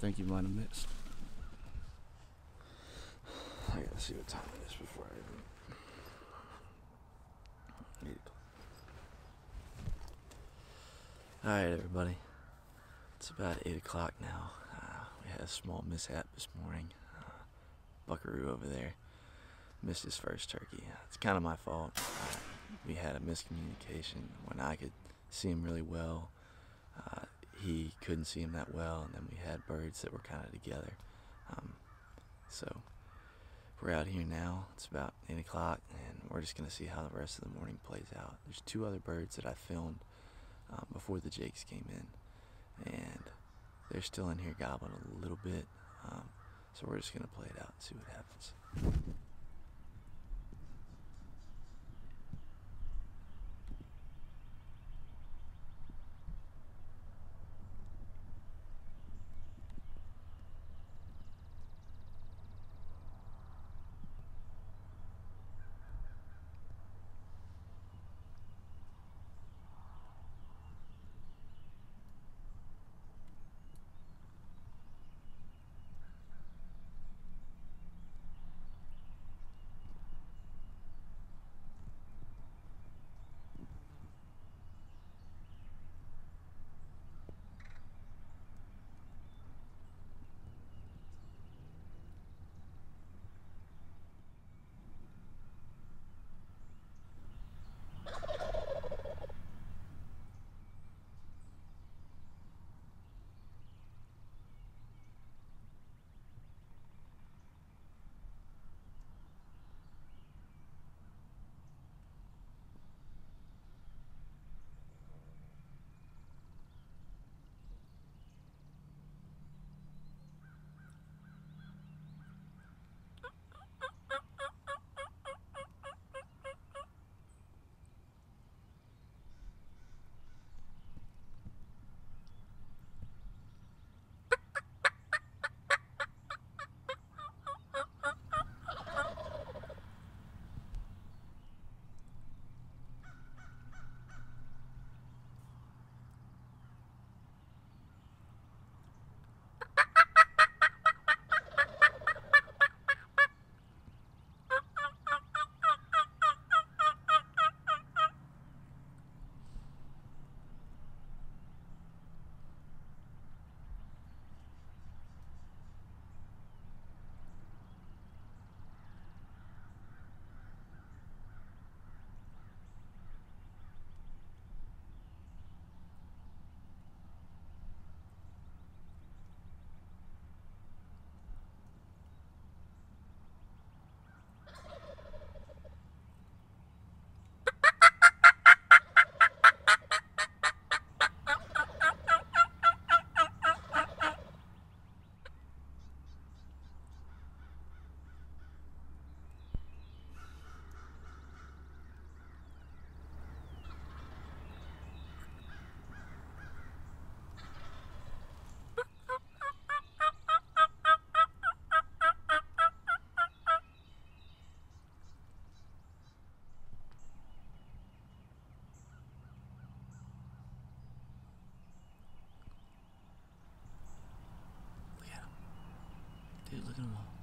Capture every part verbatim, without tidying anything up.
think you might have missed. I gotta see what time it is before I even... eight o'clock. Alright, everybody. It's about eight o'clock now. Uh, we had a small mishap this morning. Uh, Buckaroo over there missed his first turkey. It's kind of my fault. Uh, we had a miscommunication. When I could see him really well, uh, he couldn't see him that well, and then we had birds that were kind of together. Um, so we're out here now. It's about eight o'clock, and we're just going to see how the rest of the morning plays out. There's two other birds that I filmed um, before the jakes came in, and they're still in here gobbling a little bit. Um, so we're just going to play it out and see what happens. Dude, look at them all.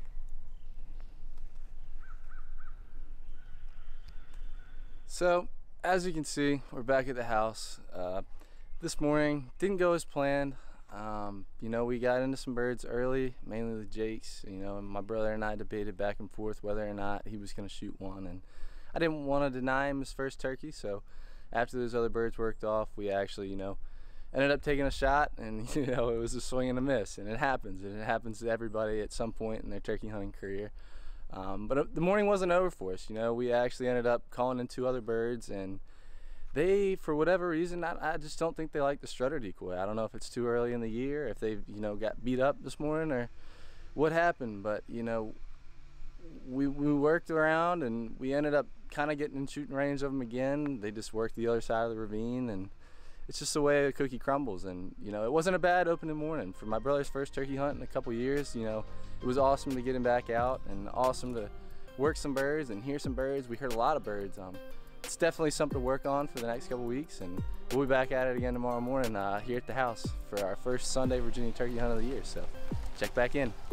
So, as you can see, we're back at the house. Uh, this morning didn't go as planned. Um, you know, we got into some birds early, mainly the jakes. You know, and my brother and I debated back and forth whether or not he was going to shoot one, and I didn't want to deny him his first turkey. So after those other birds worked off, we actually, you know, ended up taking a shot, and you know, it was a swing and a miss, and it happens, and it happens to everybody at some point in their turkey hunting career. Um, but the morning wasn't over for us. You know, we actually ended up calling in two other birds, and they, for whatever reason, I, I just don't think they like the strutter decoy. I don't know if it's too early in the year, if they, you know, got beat up this morning or what happened. But you know, we we worked around, and we ended up kind of getting in shooting range of them again. They just worked the other side of the ravine, and it's just the way the cookie crumbles. And you know, it wasn't a bad opening morning for my brother's first turkey hunt in a couple years. You know, it was awesome to get him back out, and awesome to work some birds and hear some birds. We heard a lot of birds. Um, it's definitely something to work on for the next couple weeks, and we'll be back at it again tomorrow morning uh, here at the house for our first Sunday Virginia turkey hunt of the year. So check back in.